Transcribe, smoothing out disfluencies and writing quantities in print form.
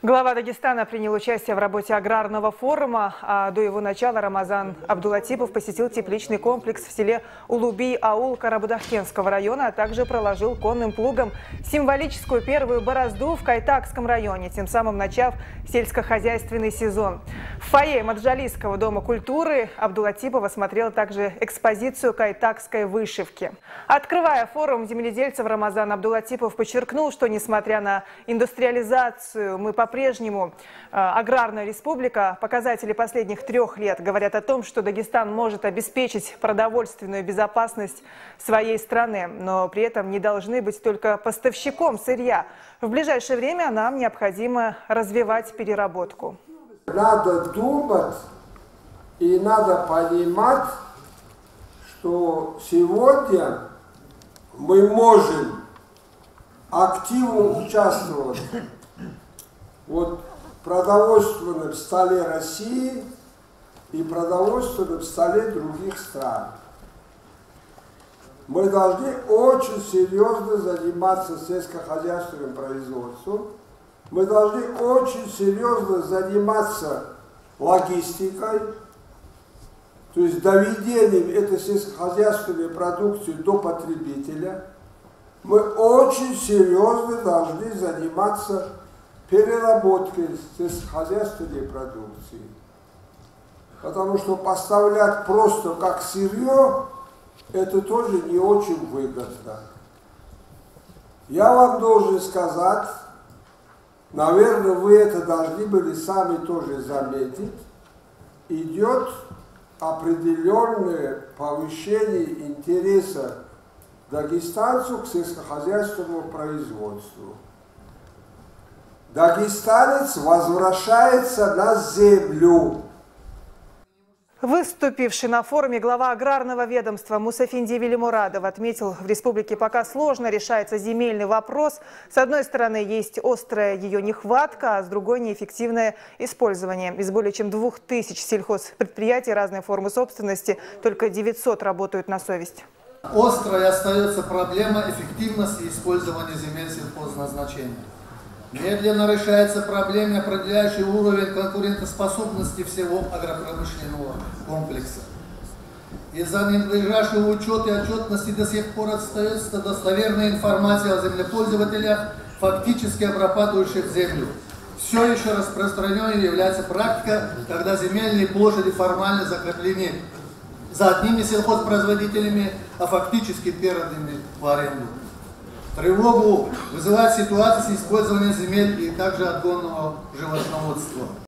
Глава Дагестана принял участие в работе аграрного форума, а до его начала Рамазан Абдулатипов посетил тепличный комплекс в селе Улубий, аул Карабудахкенского района, а также проложил конным плугом символическую первую борозду в Кайтакском районе, тем самым начав сельскохозяйственный сезон. В фойе Маджалисского дома культуры Абдулатипов осмотрел также экспозицию кайтакской вышивки. Открывая форум земледельцев, Рамазан Абдулатипов подчеркнул, что несмотря на индустриализацию, мы по-прежнему аграрная республика. Показатели последних 3 лет говорят о том, что Дагестан может обеспечить продовольственную безопасность своей страны, но при этом не должны быть только поставщиком сырья. В ближайшее время нам необходимо развивать переработку. Надо думать и надо понимать, что сегодня мы можем активно участвовать в продовольственном столе России и продовольственном столе других стран. Мы должны очень серьезно заниматься сельскохозяйственным производством. Мы должны очень серьезно заниматься логистикой, то есть доведением этой сельскохозяйственной продукции до потребителя. Мы очень серьезно должны заниматься переработкой сельскохозяйственной продукции. Потому что поставлять просто как сырье, это тоже не очень выгодно. Я вам должен сказать, наверное, вы это должны были сами тоже заметить, идет определенное повышение интереса дагестанцев к сельскохозяйственному производству. Дагестанец возвращается на землю. Выступивший на форуме глава аграрного ведомства Мусафинди Велимурадов отметил, в республике пока сложно решается земельный вопрос. С одной стороны, есть острая ее нехватка, а с другой – неэффективное использование. Из более чем 2000 сельхозпредприятий разной формы собственности только 900 работают на совесть. Острой остается проблема эффективности использования земель сельхозназначения. Медленно решается проблема, определяющая уровень конкурентоспособности всего агропромышленного комплекса. Из-за ненадлежащего учета и отчетности до сих пор остается достоверная информация о землепользователях, фактически обрабатывающих землю. Все еще распространенной является практика, когда земельные площади формально закреплены за одними сельхозпроизводителями, а фактически переданы в аренду. Тревогу вызывает ситуация с использованием земель и также отгонного животноводства.